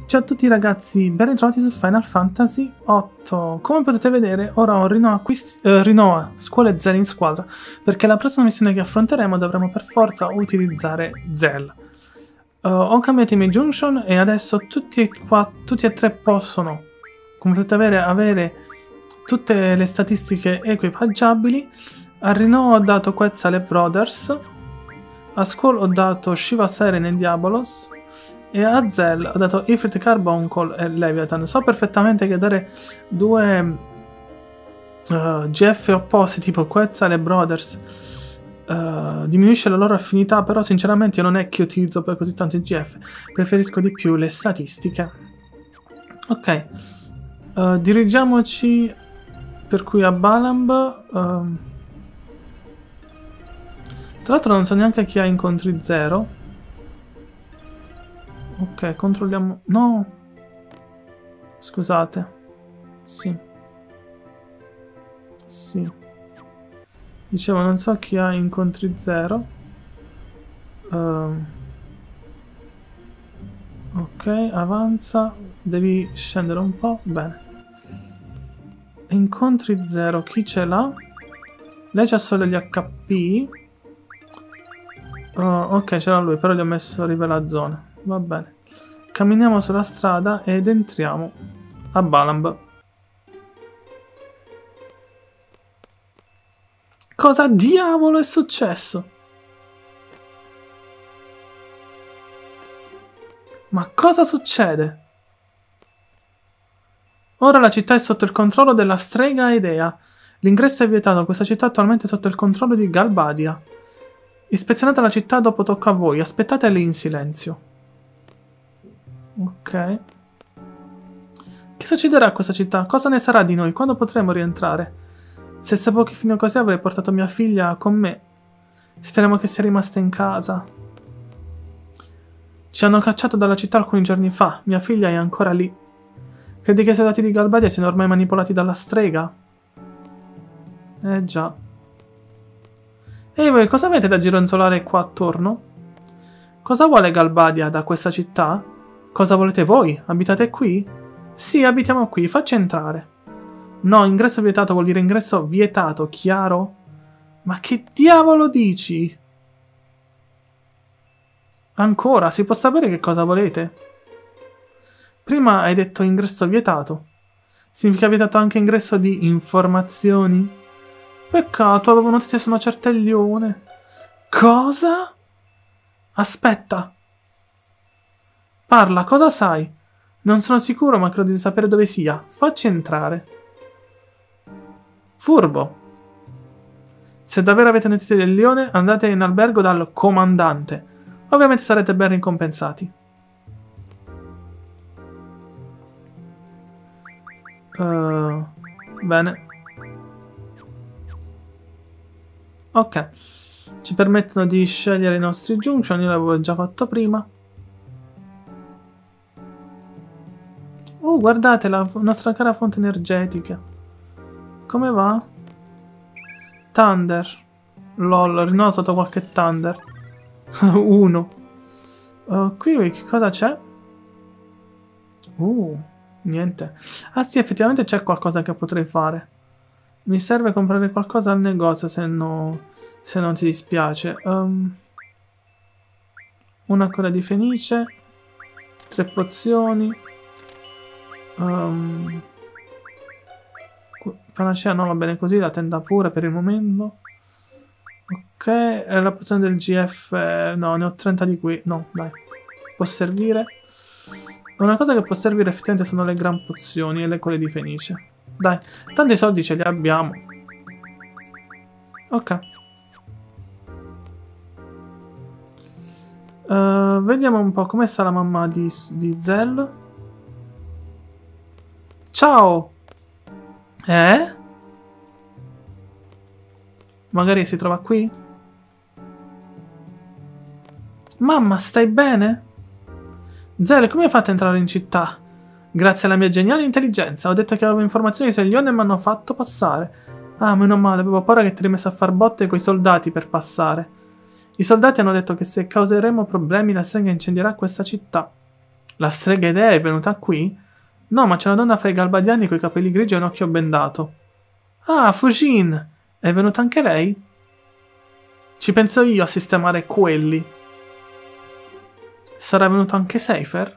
Ciao a tutti ragazzi, ben ritrovati su Final Fantasy VIII. Come potete vedere, ora ho rinnovato scuole Zell in squadra, perché la prossima missione che affronteremo dovremo per forza utilizzare Zell. Ho cambiato i miei junction e adesso tutti e tre possono, come potete avere tutte le statistiche equipaggiabili. A Rino ho dato Quetzal e Brothers, a Squall ho dato Shiva, Siren e Diabolos, e a Zell ho dato Ifrit, Carbuncle e Leviathan. So perfettamente che dare due GF opposti tipo Quetzal e Brothers diminuisce la loro affinità, però sinceramente io non è che utilizzo poi così tanto i GF, preferisco di più le statistiche. Ok, dirigiamoci per cui a Balamb. Tra l'altro non so neanche chi ha incontri 0. Ok, controlliamo... No! Scusate. Sì. Sì. Dicevo, non so chi ha incontri 0. Ok, avanza. Devi scendere un po'. Bene. Incontri 0. Chi ce l'ha? Lei c'ha solo gli HP. Ok, c'era lui, però gli ho messo rivela zona. Va bene. Camminiamo sulla strada ed entriamo a Balamb. Cosa diavolo è successo? Ma cosa succede? Ora la città è sotto il controllo della strega Edea. L'ingresso è vietato. Questa città è attualmente sotto il controllo di Galbadia. Ispezionate la città, dopo tocca a voi. Aspettate lì in silenzio. Ok. Che succederà a questa città? Cosa ne sarà di noi? Quando potremo rientrare? Se sapevo che fino a così avrei portato mia figlia con me. Speriamo che sia rimasta in casa. Ci hanno cacciato dalla città alcuni giorni fa. Mia figlia è ancora lì. Credi che i soldati di Galbadia siano ormai manipolati dalla strega? Già. E voi cosa avete da gironzolare qua attorno? Cosa vuole Galbadia da questa città? Cosa volete voi? Abitate qui? Sì, abitiamo qui, faccia entrare. No, ingresso vietato vuol dire ingresso vietato, chiaro? Ma che diavolo dici? Ancora, si può sapere che cosa volete? Prima hai detto ingresso vietato. Significa vietato anche ingresso di informazioni? Peccato, avevo notizie su una certa Elione. Cosa? Aspetta. Parla, cosa sai? Non sono sicuro, ma credo di sapere dove sia. Facci entrare. Furbo. Se davvero avete notizie del leone, andate in albergo dal comandante. Ovviamente sarete ben ricompensati. Bene. Ok. Ci permettono di scegliere i nostri junction, io l'avevo già fatto prima. Guardate la nostra cara fonte energetica. Come va? Thunder. Lol, rinnovo sotto qualche Thunder. 1. Qui che cosa c'è? Niente. Ah sì, effettivamente c'è qualcosa che potrei fare. Mi serve comprare qualcosa al negozio se non ti dispiace. Una coda di fenice. 3 pozioni. Panacea no, va bene così, la tenda pure per il momento. Ok, la pozione del GF, no, ne ho 30 di qui, no, dai, può servire. Una cosa che può servire effettivamente sono le gran pozioni e le quelle di fenice. Dai, tanti soldi ce li abbiamo. Ok. Vediamo un po' come sta la mamma di Zell. Ciao! Magari si trova qui? Mamma, stai bene? Zell, come hai fatto a entrare in città? Grazie alla mia geniale intelligenza. Ho detto che avevo informazioni su Elione e mi hanno fatto passare. Ah, meno male, avevo paura che ti eri messo a far botte coi soldati per passare. I soldati hanno detto che se causeremo problemi la stregua incendierà questa città. La strega Idea è venuta qui? No, ma c'è una donna fra i galbadiani coi capelli grigi e un occhio bendato. Ah, Fujin! È venuta anche lei? Ci penso io a sistemare quelli. Sarà venuto anche Seifer?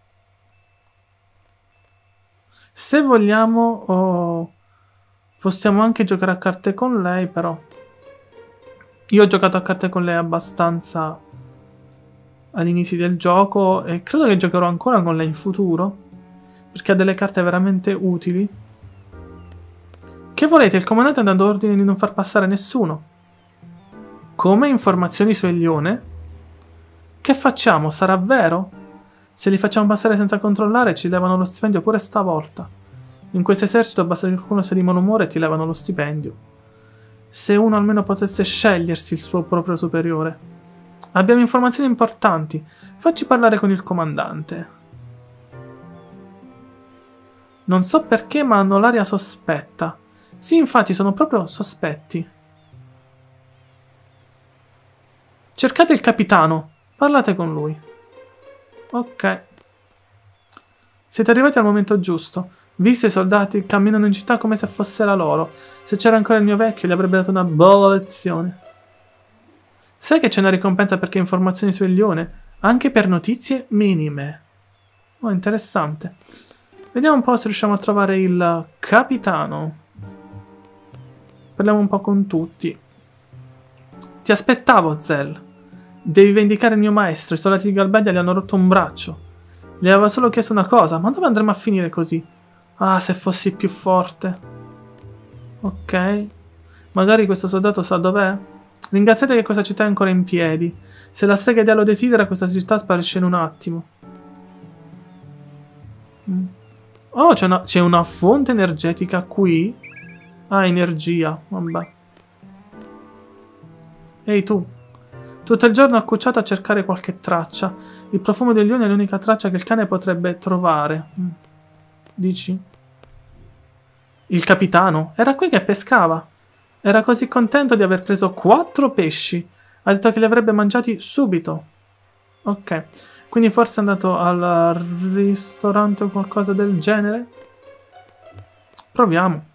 Se vogliamo, possiamo anche giocare a carte con lei, però. Io ho giocato a carte con lei abbastanza all'inizio del gioco e credo che giocherò ancora con lei in futuro, perché ha delle carte veramente utili. Che volete? Il comandante ha dato ordine di non far passare nessuno. Come? Informazioni su Elione? Che facciamo? Sarà vero? Se li facciamo passare senza controllare ci levano lo stipendio pure stavolta. In questo esercito basta che qualcuno sia di malumore e ti levano lo stipendio. Se uno almeno potesse scegliersi il suo proprio superiore. Abbiamo informazioni importanti. Facci parlare con il comandante. Non so perché, ma hanno l'aria sospetta. Sì, infatti, sono proprio sospetti. Cercate il capitano. Parlate con lui. Ok. Siete arrivati al momento giusto. Visto i soldati camminano in città come se fosse la loro. Se c'era ancora il mio vecchio, gli avrebbe dato una bella lezione. Sai che c'è una ricompensa perché informazioni su Elione? Anche per notizie minime. Oh, interessante. Vediamo un po' se riusciamo a trovare il capitano. Parliamo un po' con tutti. Ti aspettavo, Zell. Devi vendicare il mio maestro. I soldati di Galbadia gli hanno rotto un braccio. Gli aveva solo chiesto una cosa. Ma dove andremo a finire così? Ah, se fossi più forte. Ok. Magari questo soldato sa dov'è? Ringraziate che questa città è ancora in piedi. Se la strega Idea lo desidera, questa città sparisce in un attimo. Oh, c'è una fonte energetica qui. Ah, energia. Vabbè. Ehi tu. Tutto il giorno accucciato a cercare qualche traccia. Il profumo del leone è l'unica traccia che il cane potrebbe trovare. Dici? Il capitano? Era qui che pescava. Era così contento di aver preso 4 pesci. Ha detto che li avrebbe mangiati subito. Ok. Quindi forse è andato al ristorante o qualcosa del genere? Proviamo.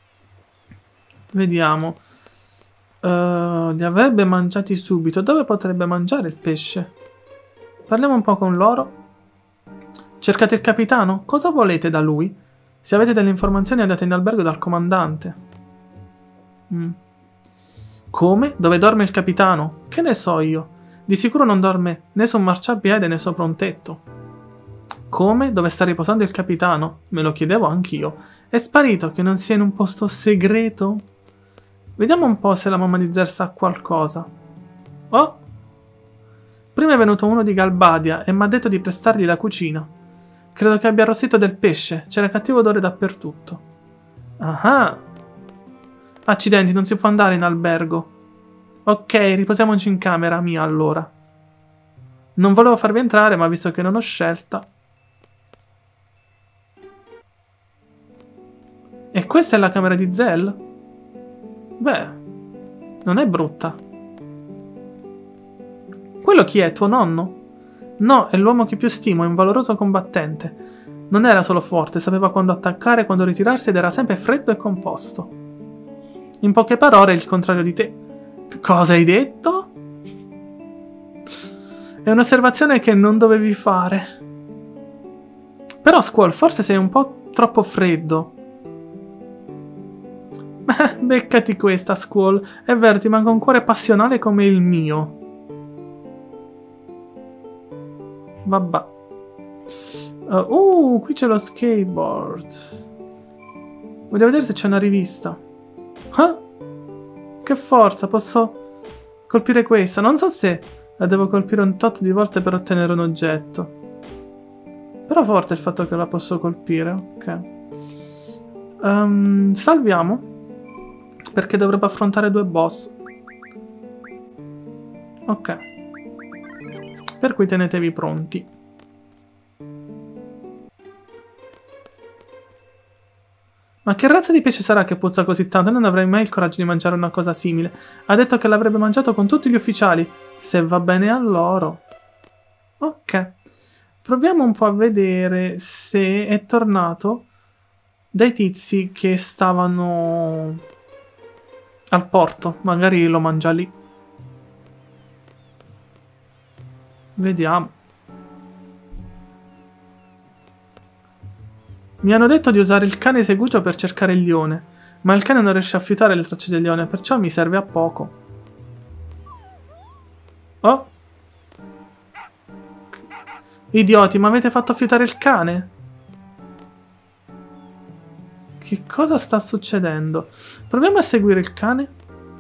Vediamo. Li avrebbe mangiati subito. Dove potrebbe mangiare il pesce? Parliamo un po' con loro. Cercate il capitano? Cosa volete da lui? Se avete delle informazioni andate in albergo dal comandante. Come? Dove dorme il capitano? Che ne so io? Di sicuro non dorme né su un marciapiede né sopra un tetto. Come? Dove sta riposando il capitano? Me lo chiedevo anch'io. È sparito, che non sia in un posto segreto? Vediamo un po' se la mamma di Zer sa qualcosa. Oh! Prima è venuto uno di Galbadia e mi ha detto di prestargli la cucina. Credo che abbia arrostito del pesce. C'era cattivo odore dappertutto. Ah! Accidenti, non si può andare in albergo. Ok, riposiamoci in camera mia allora. Non volevo farvi entrare, ma visto che non ho scelta. E questa è la camera di Zell? Beh, non è brutta. Quello chi è? Tuo nonno? No, è l'uomo che più stimo, è un valoroso combattente. Non era solo forte, sapeva quando attaccare e quando ritirarsi ed era sempre freddo e composto. In poche parole è il contrario di te. Cosa hai detto? È un'osservazione che non dovevi fare. Però, Squall, forse sei un po' troppo freddo. Beccati questa, Squall. È vero, ti manca un cuore passionale come il mio. Vabbè. Qui c'è lo skateboard. Voglio vedere se c'è una rivista. Ah? Che forza, posso colpire questa. Non so se la devo colpire un tot di volte per ottenere un oggetto. Però forte il fatto che la posso colpire. Ok. Salviamo. Perché dovrebbe affrontare 2 boss. Ok. Per cui tenetevi pronti. Ma che razza di pesce sarà che puzza così tanto? Non avrei mai il coraggio di mangiare una cosa simile. Ha detto che l'avrebbe mangiato con tutti gli ufficiali. Se va bene a loro. Ok. Proviamo un po' a vedere se è tornato dai tizi che stavano al porto. Magari lo mangia lì. Vediamo. Mi hanno detto di usare il cane segucio per cercare il leone, ma il cane non riesce a fiutare le tracce del leone, perciò mi serve a poco. Oh! Idioti, ma avete fatto fiutare il cane? Che cosa sta succedendo? Proviamo a seguire il cane.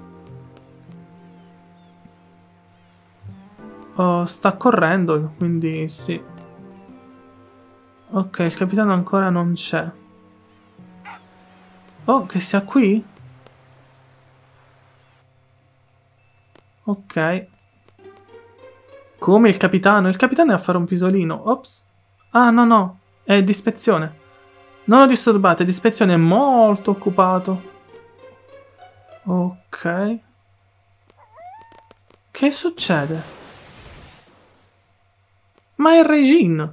Oh, sta correndo, quindi sì. Ok, il capitano ancora non c'è. Oh, che sia qui? Ok. Come il capitano? Il capitano è a fare un pisolino. Ops. Ah, no, no. È di ispezione. Non lo disturbate, di ispezione è molto occupato. Ok. Che succede? Ma è Regine.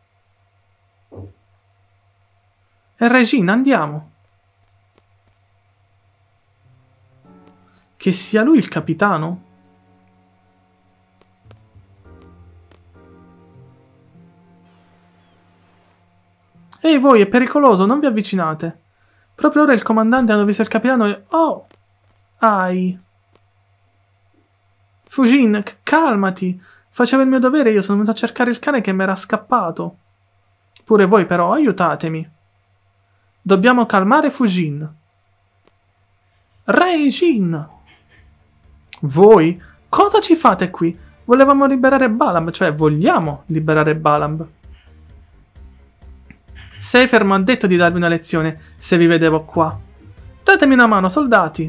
È Regine, andiamo. Che sia lui il capitano? Ehi voi, è pericoloso, non vi avvicinate. Proprio ora il comandante hanno visto il capitano e... Oh! Ai! Fujin, calmati! Facevo il mio dovere, io sono venuto a cercare il cane che mi era scappato. Pure voi però, aiutatemi. Dobbiamo calmare Fujin. Reijin! Voi? Cosa ci fate qui? Volevamo liberare Balamb, cioè vogliamo liberare Balamb. Seifer mi ha detto di darvi una lezione se vi vedevo qua. Datemi una mano, soldati.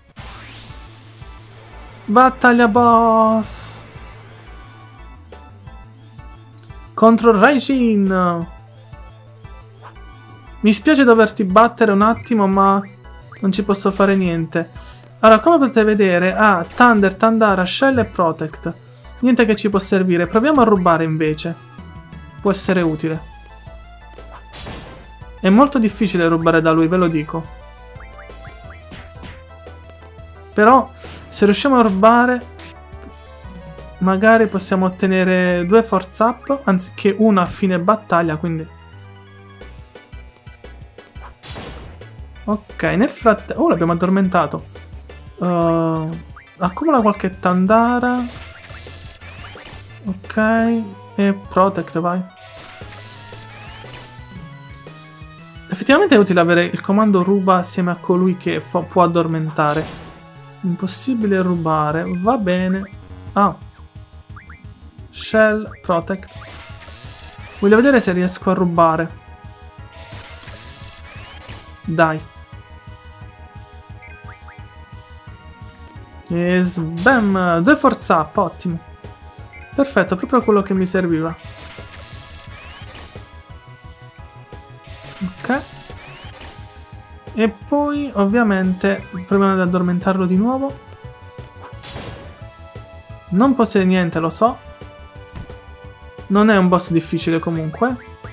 Battaglia boss. Contro Raijin. Mi spiace doverti battere un attimo, ma non ci posso fare niente. Allora, come potete vedere, ha Thunder, Tandara, Shell e Protect. Niente che ci può servire. Proviamo a rubare invece. Può essere utile. È molto difficile rubare da lui, ve lo dico. Però, se riusciamo a rubare, magari possiamo ottenere 2 force up, anziché una a fine battaglia, quindi... Ok, nel frattempo... Oh, l'abbiamo addormentato. Accumula qualche Tandara. Ok, e Protect, vai. Effettivamente è utile avere il comando ruba assieme a colui che può addormentare. Impossibile rubare, va bene. Ah. Shell, Protect. Voglio vedere se riesco a rubare. Dai. E sbam! 2 force up, ottimo. Perfetto, proprio quello che mi serviva. Ok. E poi ovviamente proviamo ad addormentarlo di nuovo. Non possiede niente, lo so. Non è un boss difficile comunque.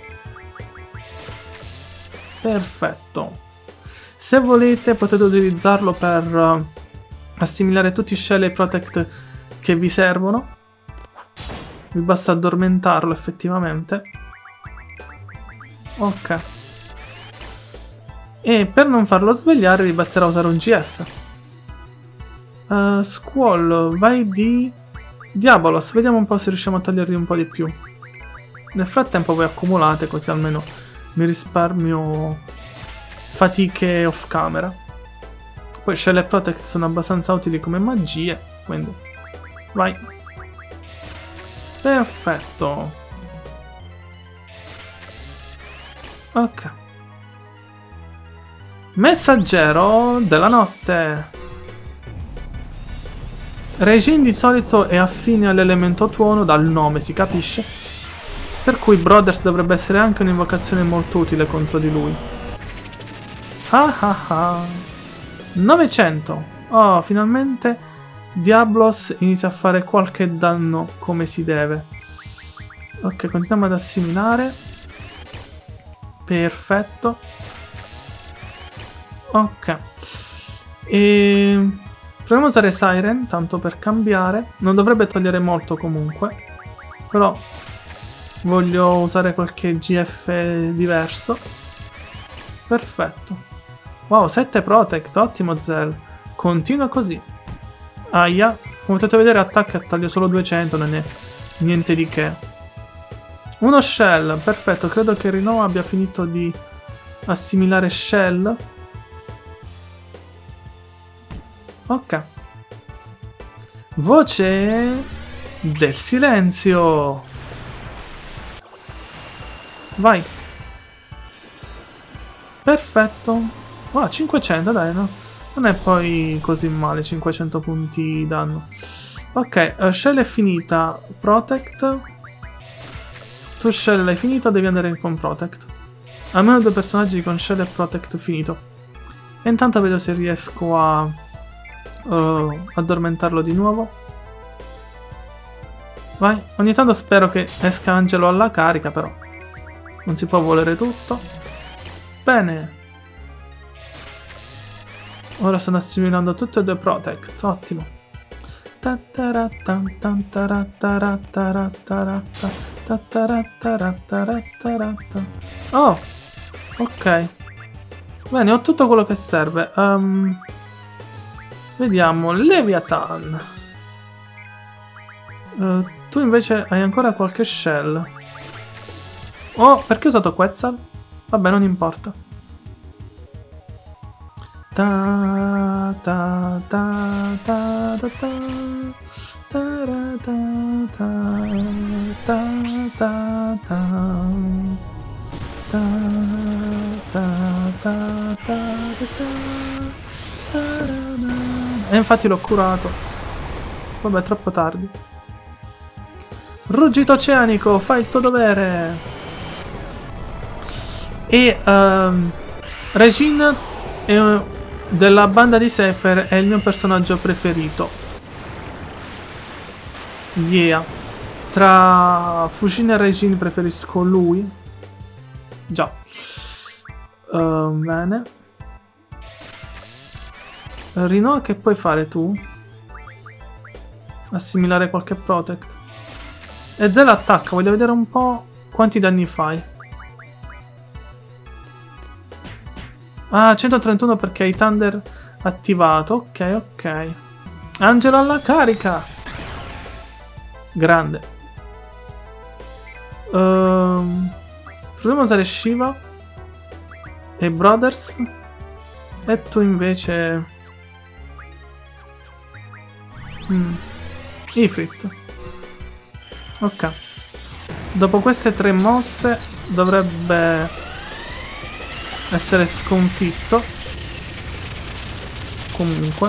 Perfetto. Se volete potete utilizzarlo per assimilare tutti i shell e protect che vi servono. Vi basta addormentarlo effettivamente. Ok. E per non farlo svegliare vi basterà usare un GF. Squall, vai di Diabolos. Vediamo un po' se riusciamo a togliergli un po' di più. Nel frattempo voi accumulate, così almeno mi risparmio fatiche off camera. Poi Shell e Protect sono abbastanza utili come magie, quindi vai. Perfetto. Ok. Messaggero della notte. Regine di solito è affine all'elemento tuono, dal nome si capisce, per cui Brothers dovrebbe essere anche un'invocazione molto utile contro di lui. Ah ah ah. 900. Oh, finalmente Diablos inizia a fare qualche danno come si deve. Ok, continuiamo ad assimilare. Perfetto. Ok. E proviamo a usare Siren, tanto per cambiare. Non dovrebbe togliere molto comunque. Però voglio usare qualche GF diverso. Perfetto. Wow, 7 Protect, ottimo Zell. Continua così. Aia. Come potete vedere attacca e taglio solo 200, non è niente di che. Uno Shell, perfetto. Credo che Rinoa abbia finito di assimilare Shell. Ok. Voce del silenzio. Vai. Perfetto. Ah, 500, dai, no? Non è poi così male, 500 punti danno. Ok, Shell è finita. Protect. Tu Shell l'hai finito, devi andare con Protect. Almeno 2 personaggi con Shell e Protect finito. E intanto vedo se riesco a addormentarlo di nuovo. Vai. Ogni tanto spero che esca Angelo alla carica, però non si può volere tutto. Bene. Ora stanno assimilando tutte e 2 Protect. Ottimo. Oh, ok. Bene, ho tutto quello che serve. Vediamo, Leviathan. Tu invece hai ancora qualche shell. Oh, perché ho usato Quetzal? Vabbè, non importa. Ta ta ta ta ta ta ta ta ta ta ta. E infatti l'ho curato. Vabbè, troppo tardi. Ruggito oceanico, fai il tuo dovere. E Regine della banda di Seifer è il mio personaggio preferito. Yeah. Tra Fujin e Regine preferisco lui. Già. Bene. Rinoa, che puoi fare tu? Assimilare qualche Protect. E Zell attacca, voglio vedere un po' quanti danni fai. Ah, 131 perché hai Thunder attivato. Ok, ok. Angelo alla carica. Grande. Proviamo a usare Shiva e Brothers. E tu invece Ifrit. Ok. Dopo queste 3 mosse dovrebbe essere sconfitto. Comunque.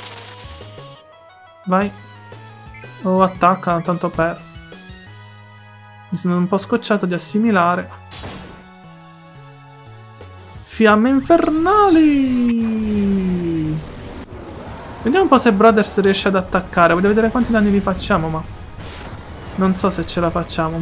Vai. O attacca, tanto per. Mi sono un po' scocciato di assimilare. Fiamme infernali! Vediamo un po' se Brothers riesce ad attaccare. Voglio vedere quanti danni li facciamo, ma non so se ce la facciamo.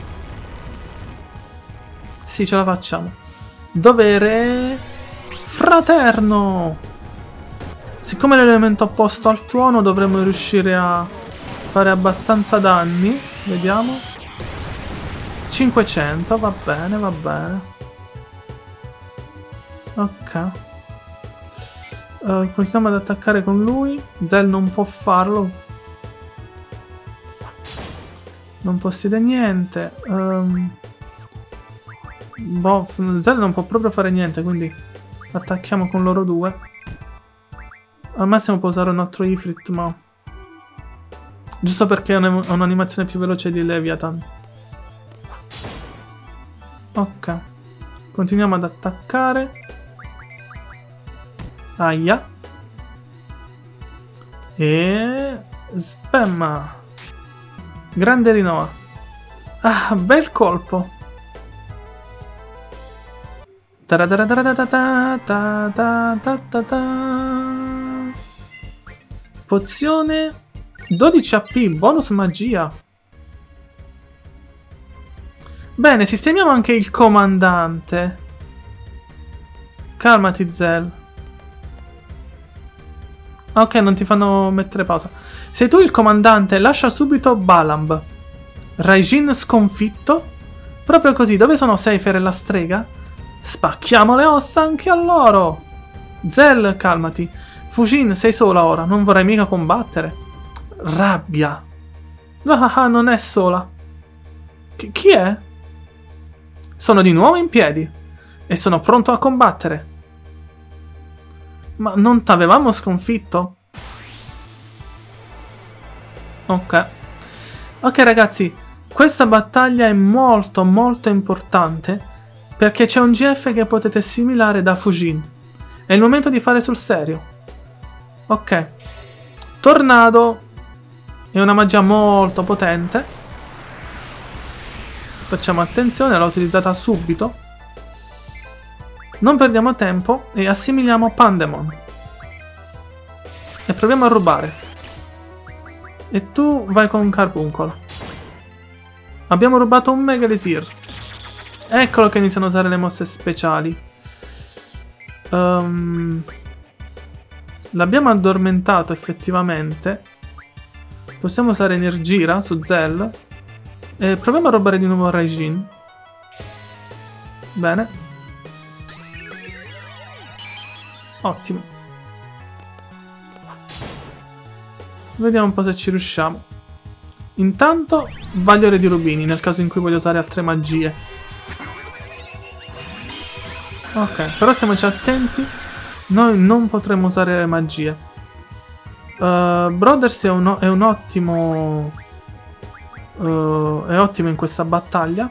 Sì, ce la facciamo. Dovere fraterno. Siccome l'elemento opposto al tuono dovremmo riuscire a fare abbastanza danni. Vediamo. 500, va bene, va bene. Ok. Continuiamo ad attaccare con lui. Zell non può farlo. Non possiede niente. Boh, Zell non può proprio fare niente, quindi attacchiamo con loro due. Al massimo può usare un altro Ifrit, ma giusto perché ha un'animazione più veloce di Leviathan. Ok. Continuiamo ad attaccare. Aia. E spam. Grande Rinoa. Ah, bel colpo. Pozione 12 AP, bonus magia. Bene, sistemiamo anche il comandante. Calmati, Zell. Ok, non ti fanno mettere pausa. Sei tu il comandante, lascia subito Balamb. Raijin sconfitto? Proprio così, dove sono Seifer e la strega? Spacchiamo le ossa anche a loro! Zell, calmati. Fujin, sei sola ora, non vorrai mica combattere. Rabbia. Ah, non è sola. Chi è? Sono di nuovo in piedi e sono pronto a combattere. Ma non t'avevamo sconfitto? Ok. Ok ragazzi, questa battaglia è molto importante perché c'è un GF che potete assimilare da Fujin. È il momento di fare sul serio. Ok. Tornado è una magia molto potente. Facciamo attenzione, l'ho utilizzata subito. Non perdiamo tempo e assimiliamo Pandemon. E proviamo a rubare. E tu vai con un carbuncolo. Abbiamo rubato un Mega Elisir. Eccolo che iniziano a usare le mosse speciali. L'abbiamo addormentato effettivamente. Possiamo usare Energira su Zell. E proviamo a rubare di nuovo Raijin. Bene. Ottimo. Vediamo un po' se ci riusciamo. Intanto, Vagliore di Rubini, nel caso in cui voglio usare altre magie. Ok, però stiamoci attenti. Noi non potremo usare magie. Brothers è un ottimo... è ottimo in questa battaglia.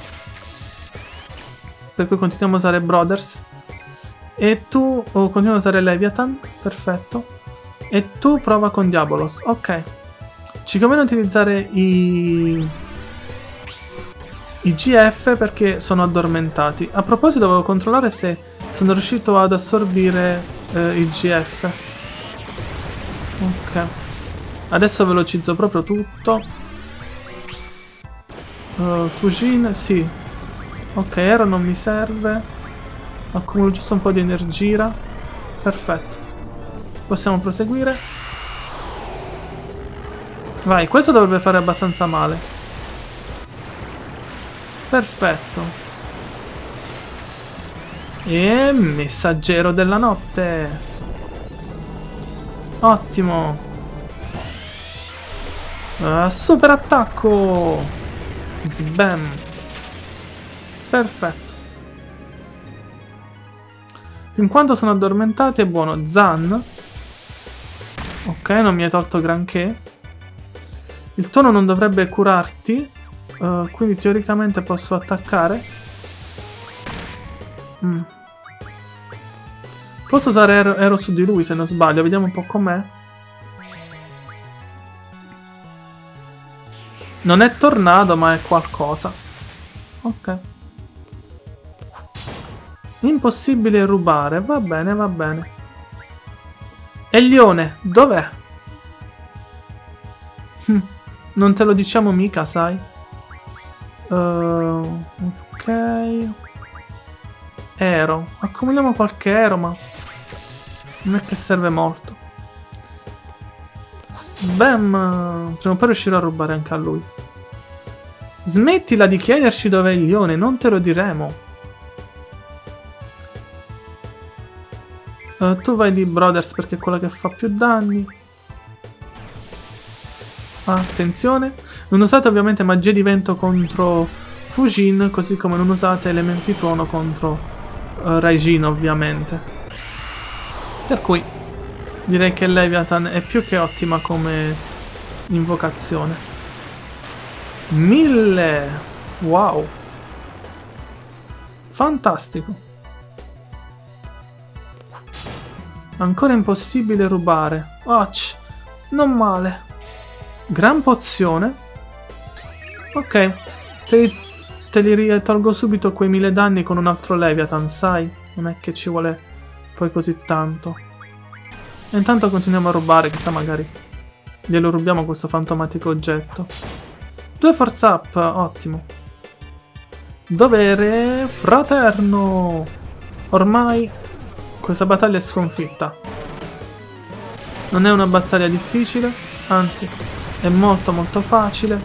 Per cui continuiamo a usare Brothers. E tu continui a usare Leviathan. Perfetto. E tu prova con Diabolos. Ok. Ci conviene utilizzare i GF perché sono addormentati. A proposito, dovevo controllare se sono riuscito ad assorbire i GF. Ok. Adesso velocizzo proprio tutto. Fujin, sì. Ok, Ero non mi serve. Accumulo giusto un po' di energia. Perfetto. Possiamo proseguire. Vai, questo dovrebbe fare abbastanza male. Perfetto. E messaggero della notte. Ottimo. Super attacco. Sbam. Perfetto. In quanto sono addormentati è buono. Zan. Ok, non mi hai tolto granché. Il tono non dovrebbe curarti. Quindi teoricamente posso attaccare. Posso usare Ero su di lui se non sbaglio. Vediamo un po' com'è. Non è tornado ma è qualcosa. Ok. Impossibile rubare. Va bene, va bene. E il leone, dov'è? Non te lo diciamo mica, sai? Ok. Ero. Accumuliamo qualche Ero, ma non è che serve molto. Sbam. Prima o poi riuscirò a rubare anche a lui. Smettila di chiederci dov'è il leone, non te lo diremo. Tu vai di Brothers perché è quella che fa più danni. Attenzione. Non usate ovviamente magie di vento contro Fujin, così come non usate elementi tuono contro Raijin ovviamente. Per cui direi che Leviathan è più che ottima come invocazione. 1000! Wow! Fantastico! Ancora impossibile rubare. Ouch! Non male. Gran pozione. Ok. Te li tolgo subito quei 1000 danni con un altro Leviathan, sai? Non è che ci vuole poi così tanto. E intanto continuiamo a rubare, chissà magari glielo rubiamo questo fantomatico oggetto. 2 force up, ottimo. Dovere fraterno. Ormai questa battaglia è sconfitta. Non è una battaglia difficile, anzi è molto molto facile.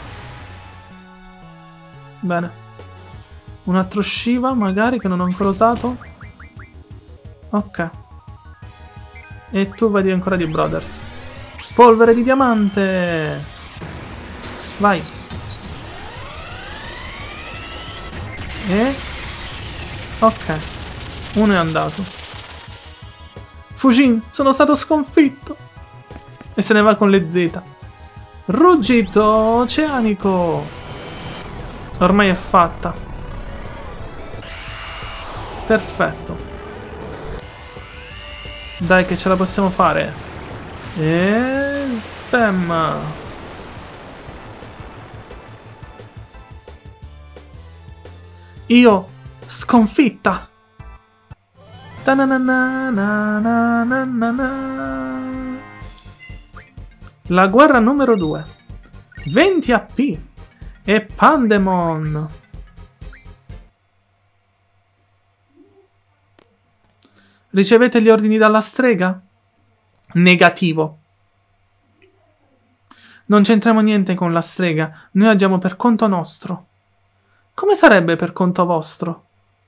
Bene. Un altro Shiva magari che non ho ancora usato. Ok. E tu vedi ancora di Brothers. Polvere di diamante. Vai. E... ok. Uno è andato. Fujin, sono stato sconfitto. E se ne va con le Z. Ruggito oceanico. Ormai è fatta. Perfetto. Dai che ce la possiamo fare. E... spam. Io sconfitta. La guerra numero 2. 20 AP. E Pandemon. Ricevete gli ordini dalla strega? Negativo. Non c'entriamo niente con la strega. Noi agiamo per conto nostro. Come sarebbe per conto vostro?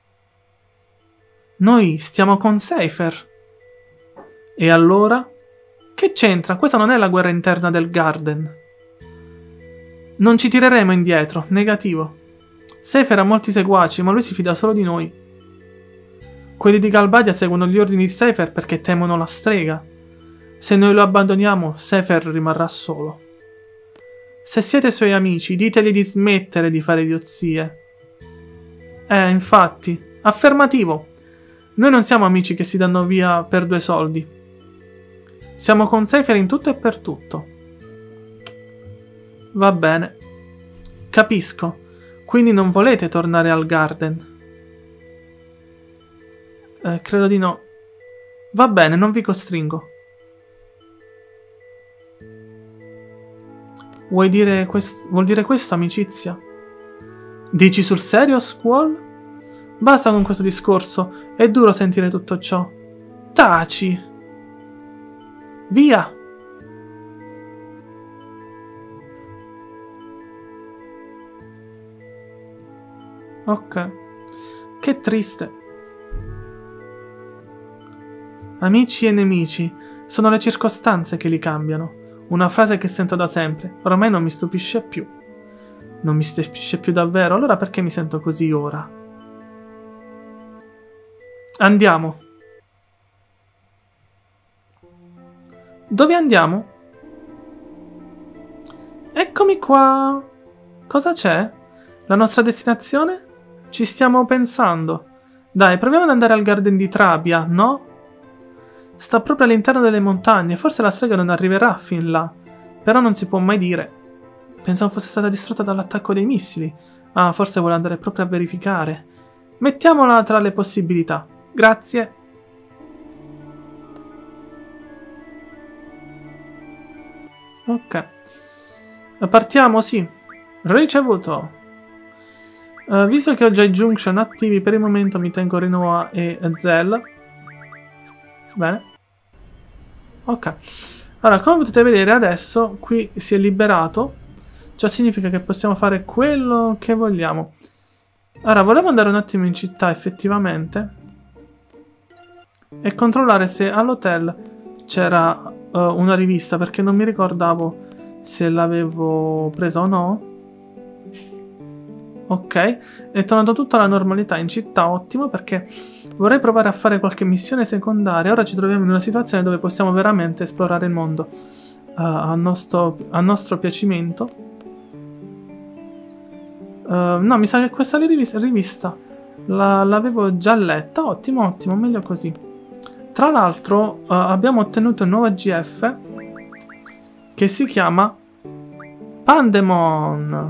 Noi stiamo con Seifer. E allora? Che c'entra? Questa non è la guerra interna del Garden. Non ci tireremo indietro. Negativo. Seifer ha molti seguaci, ma lui si fida solo di noi. Quelli di Galbadia seguono gli ordini di Seifer perché temono la strega. Se noi lo abbandoniamo, Seifer rimarrà solo. Se siete suoi amici, ditegli di smettere di fare idiozie. Infatti. Affermativo. Noi non siamo amici che si danno via per 2 soldi. Siamo con Seifer in tutto e per tutto. Va bene. Capisco. Quindi non volete tornare al Garden? Credo di no. Va bene, non vi costringo. Vuol dire questo, amicizia? Dici sul serio, Squall? Basta con questo discorso. È duro sentire tutto ciò. Taci! Via! Ok. Che triste. Amici e nemici. Sono le circostanze che li cambiano. Una frase che sento da sempre. Ormai non mi stupisce più. Non mi stupisce più davvero. Allora perché mi sento così ora? Andiamo. Dove andiamo? Eccomi qua. Cosa c'è? La nostra destinazione? Ci stiamo pensando. Dai, proviamo ad andare al Garden di Trabia, no? Sta proprio all'interno delle montagne. Forse la strega non arriverà fin là. Però non si può mai dire. Pensavo fosse stata distrutta dall'attacco dei missili. Ah, forse vuole andare proprio a verificare. Mettiamola tra le possibilità. Grazie. Ok. Partiamo, sì. Ricevuto. Visto che ho già i junction attivi, per il momento mi tengo Rinoa e Zell. Bene. Ok. Allora, come potete vedere adesso, qui si è liberato. Ciò significa che possiamo fare quello che vogliamo. Ora, volevo andare un attimo in città, effettivamente. E controllare se all'hotel c'era una rivista, perché non mi ricordavo se l'avevo presa o no. Ok, è tornato tutto alla normalità in città, ottimo, perché vorrei provare a fare qualche missione secondaria. Ora ci troviamo in una situazione dove possiamo veramente esplorare il mondo a nostro piacimento. No, mi sa che questa rivista l'avevo già letta. Ottimo, ottimo, meglio così. Tra l'altro abbiamo ottenuto un nuovo GF che si chiama Pandemon.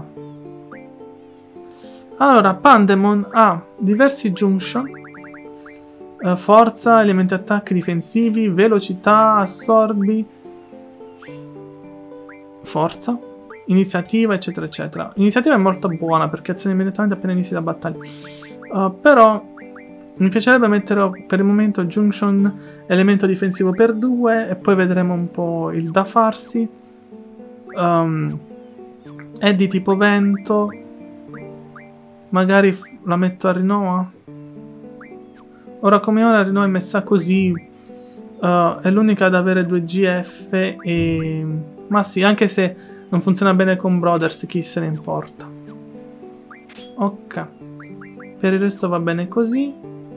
Allora, Pandemon ha diversi junction, forza, elementi attacchi difensivi, velocità, assorbi, forza, iniziativa, eccetera, eccetera. L'iniziativa è molto buona perché aziona immediatamente appena inizi la battaglia. Però mi piacerebbe mettere per il momento Junction elemento difensivo per 2 e poi vedremo un po' il da farsi. È di tipo vento. Magari la metto a Rinoa. Ora come ora Rinoa è messa così. È l'unica ad avere 2 GF e... Ma sì, anche se non funziona bene con Brothers, chi se ne importa. Ok. Per il resto va bene così.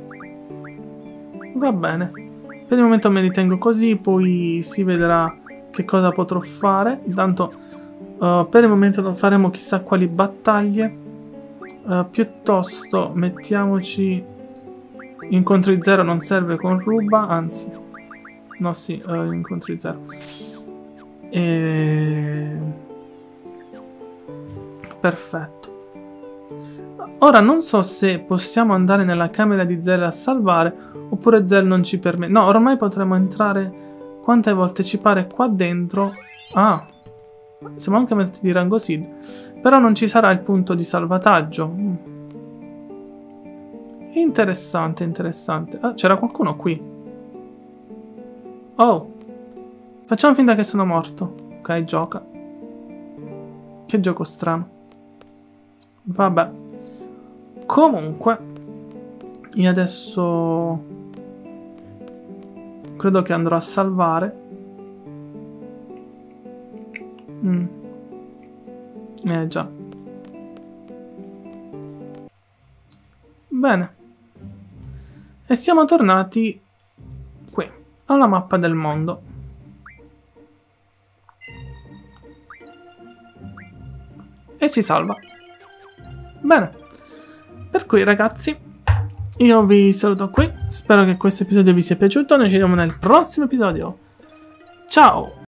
Va bene. Per il momento me li tengo così, poi si vedrà che cosa potrò fare. Intanto per il momento non faremo chissà quali battaglie. Piuttosto mettiamoci incontri 0, non serve con Ruba, anzi no sì, incontri 0 perfetto. Ora non so se possiamo andare nella camera di Zell a salvare oppure Zell non ci permette. No, ormai potremo entrare quante volte ci pare qua dentro. Ah, siamo anche messi di rango Sid. Però non ci sarà il punto di salvataggio. Interessante, interessante. Ah, c'era qualcuno qui. Oh. Facciamo finta che sono morto. Ok, gioca. Che gioco strano. Vabbè. Comunque, io adesso credo che andrò a salvare. Già. Bene. E siamo tornati qui, alla mappa del mondo. E si salva. Bene. Per cui ragazzi, io vi saluto qui. Spero che questo episodio vi sia piaciuto. Noi ci vediamo nel prossimo episodio. Ciao!